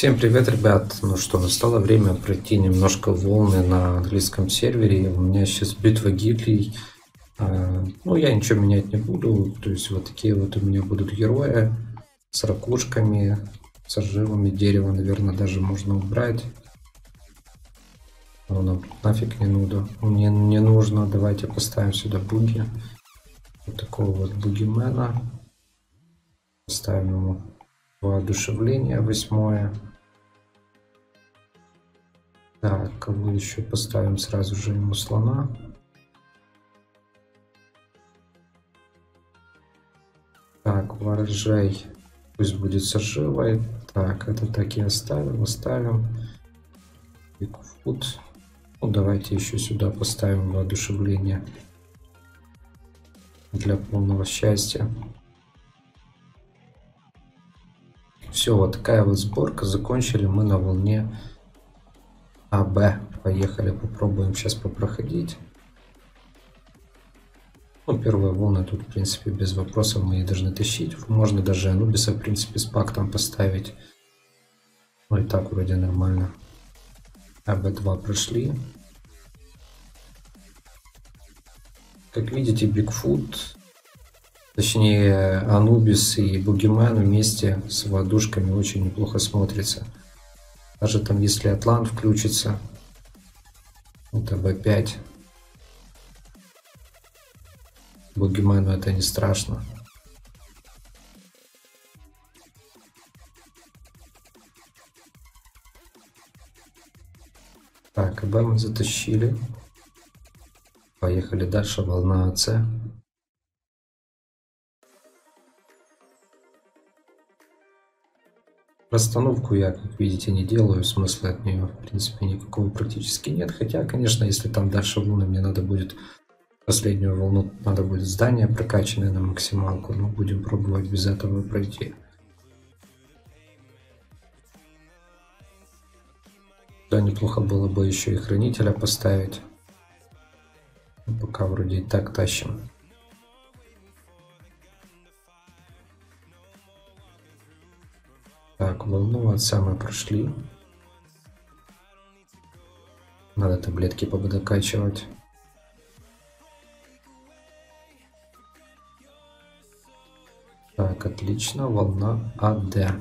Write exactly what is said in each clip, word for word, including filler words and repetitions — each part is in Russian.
Всем привет, ребят! Ну что, настало время пройти немножко волны на английском сервере. У меня сейчас битва гильдий. А, ну, я ничего менять не буду. То есть вот такие вот у меня будут герои с ракушками, с оживами. Дерево, наверное, даже можно убрать. Но нам нафиг не нужно. Мне не нужно. Давайте поставим сюда буги. Вот такого вот бугимена. Поставим ему воодушевление восьмое. Так, кого еще поставим сразу же ему слона. Так, ворожей пусть будет с оживой. Так, это так и оставим, оставим. Бигфут. Ну, давайте еще сюда поставим воодушевление для полного счастья. Все, вот такая вот сборка. Закончили мы на волне АБ. Поехали, попробуем сейчас попроходить. Ну, первые волны тут, в принципе, без вопросов мы и должны тащить. Можно даже Анубиса, в принципе, с пактом поставить. Ну и так вроде нормально. АБ-два прошли. Как видите, Бигфут, точнее Анубис и Бугимен вместе с воодушками очень неплохо смотрится. Даже там, если Атлант включится, это АБ-пять. Бугимену это не страшно. Так, АБ мы затащили. Поехали дальше, волна АЦ. Расстановку я, как видите, не делаю, смысла от нее, в принципе, никакого практически нет. Хотя, конечно, если там дальше волны, мне надо будет, последнюю волну, надо будет здание прокачанное на максималку. Но будем пробовать без этого пройти. Да, неплохо было бы еще и хранителя поставить. Но пока вроде и так тащим. Так, волну отца мы прошли. Надо таблетки подокачивать. Так, отлично. Волна АД.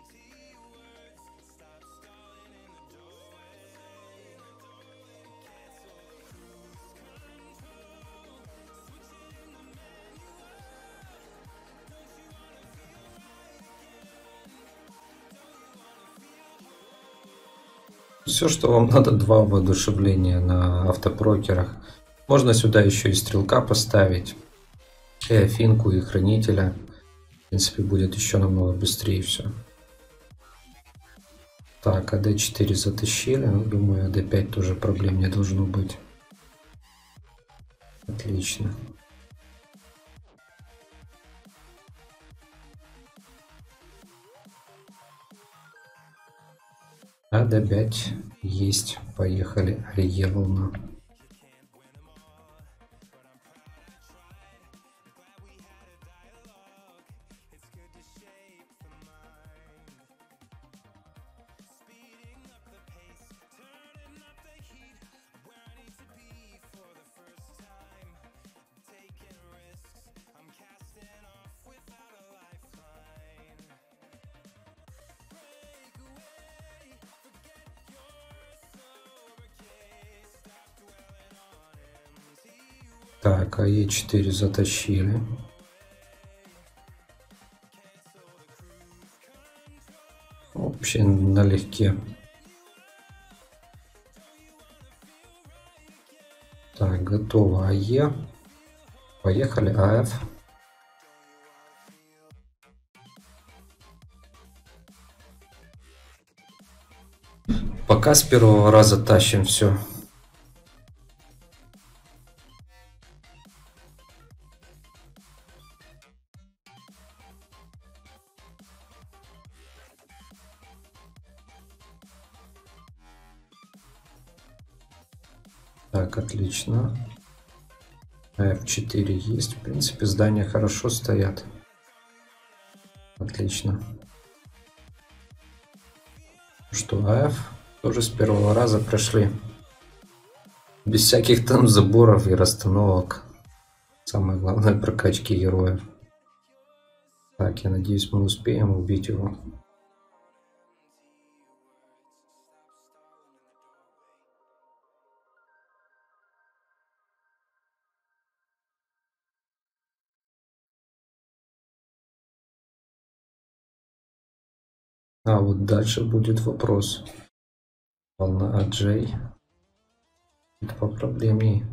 Все, что вам надо, два воодушевления на автопрокерах. Можно сюда еще и стрелка поставить, и афинку, и хранителя. В принципе, будет еще намного быстрее все. Так, АД-четыре затащили. Ну, думаю, АД-пять тоже проблем не должно быть. Отлично. АД-пять есть. Поехали. Ария волна. Так, АЕ-четыре затащили. Вообще налегке. Так, готово АЕ. Поехали, АФ. Пока с первого раза тащим все. Так, отлично. эф четыре есть. В принципе, здания хорошо стоят. Отлично. Что, АФ тоже с первого раза прошли. Без всяких там заборов и расстановок. Самое главное, прокачки героев. Так, я надеюсь, мы успеем убить его. А вот дальше будет вопрос. Волна Аджей. Это попроблемней.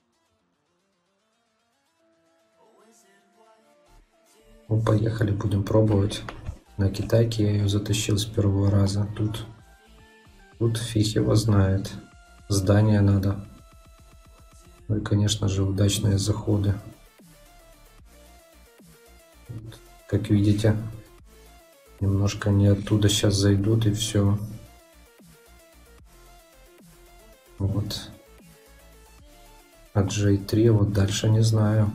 Ну, поехали, будем пробовать. На китайке я ее затащил с первого раза. Тут, тут фиг его знает. Здание надо. Ну и, конечно же, удачные заходы. Как видите, немножко не оттуда сейчас зайдут и все. Вот. А джей три вот дальше не знаю.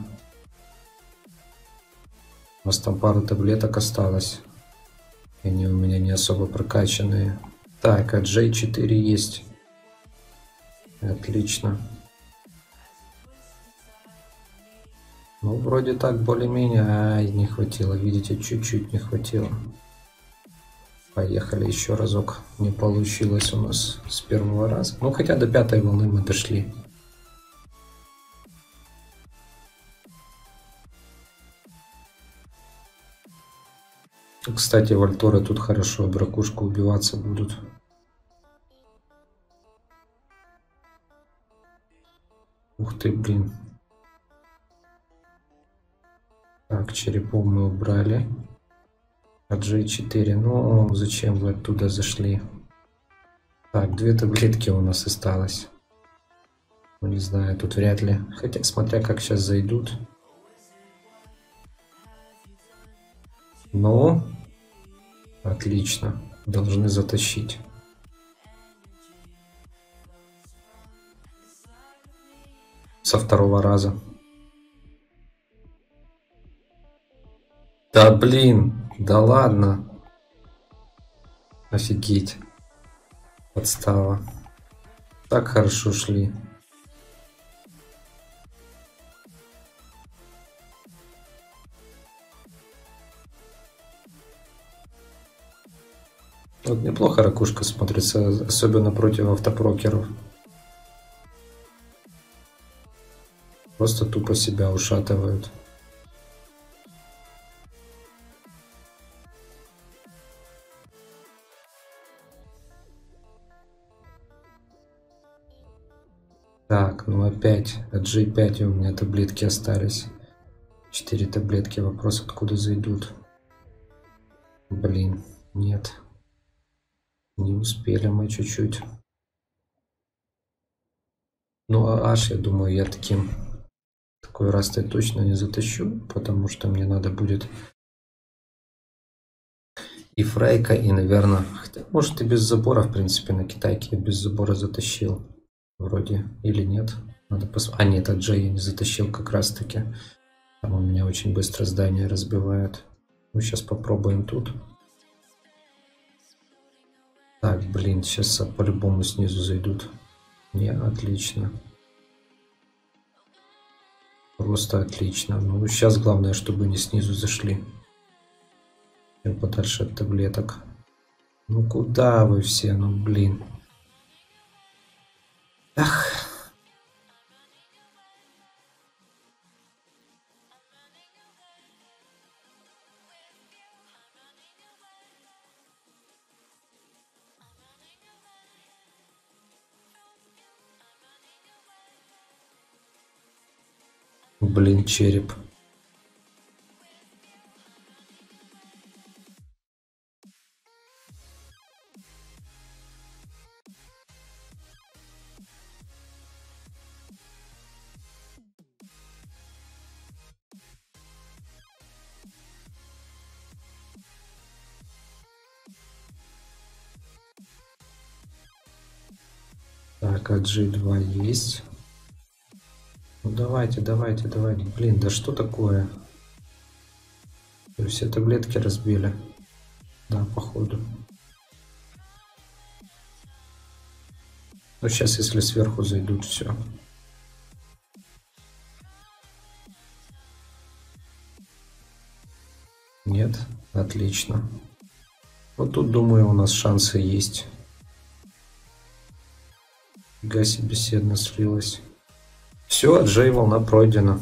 У нас там пару таблеток осталось. И они у меня не особо прокачанные. Так, а джей четыре есть. Отлично. Ну, вроде так, более-менее. Ай, не хватило. Видите, чуть-чуть не хватило. Поехали еще разок. Не получилось у нас с первого раза. Ну, хотя до пятой волны мы дошли. Кстати, вольторы тут хорошо об ракушку убиваться будут. Ух ты, блин. Так, черепов мы убрали. А джей четыре, ну зачем вы оттуда зашли? Так, две таблетки у нас осталось. Ну, не знаю, тут вряд ли. Хотя, смотря как сейчас зайдут. Ну, отлично. Должны затащить. Со второго раза. Да блин, да ладно. Офигеть. Подстава. Так хорошо шли. Вот неплохо ракушка смотрится, особенно против автопрокеров. Просто тупо себя ушатывают. Так, ну опять от джей пять у меня таблетки остались. Четыре таблетки. Вопрос, откуда зайдут. Блин, нет. Не успели мы чуть-чуть. Ну, а аж, я думаю, я таким... Такой раз я точно не затащу, потому что мне надо будет и фрейка, и, наверное... Хотя, может, и без забора, в принципе, на китайке я без забора затащил. Вроде. Или нет. Надо посмотреть. А, нет, от джей я не затащил как раз-таки. Там у меня очень быстро здание разбивает. Ну, сейчас попробуем тут. Так, блин, сейчас по-любому снизу зайдут. Не, отлично. Просто отлично. Ну, сейчас главное, чтобы не снизу зашли. Чем подальше от таблеток. Ну, куда вы все? Ну, блин. Ах. Блин, череп. Так, а джи два есть. Ну давайте, давайте, давайте. Блин, да что такое? Все таблетки разбили. Да, походу. Ну, сейчас, если сверху зайдут, все. Нет? Отлично. Вот тут, думаю, у нас шансы есть. Фига себе, беседно слилась. Все, Джей волна пройдена.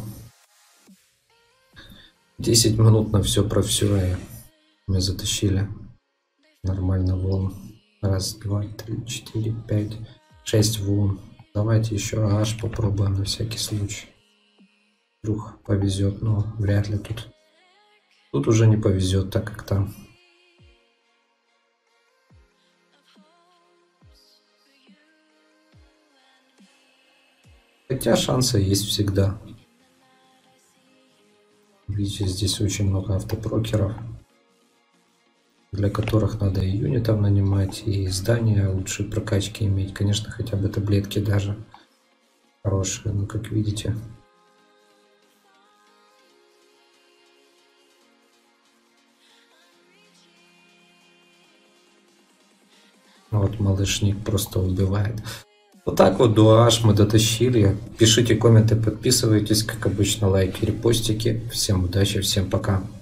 десять минут на все про все, и мы затащили. Нормально волн. Раз, два, три, четыре, пять, шесть волн. Давайте еще аж попробуем на всякий случай. Вдруг повезет, но вряд ли тут. Тут уже не повезет, так как там. Хотя шансы есть всегда. Видите, здесь очень много автопрокеров, для которых надо и юнитов нанимать, и здания лучшие прокачки иметь. Конечно, хотя бы таблетки даже хорошие, но как видите. Вот малышник просто убивает. Вот так вот до аш мы дотащили. Пишите комменты, подписывайтесь, как обычно, лайки, репостики. Всем удачи, всем пока.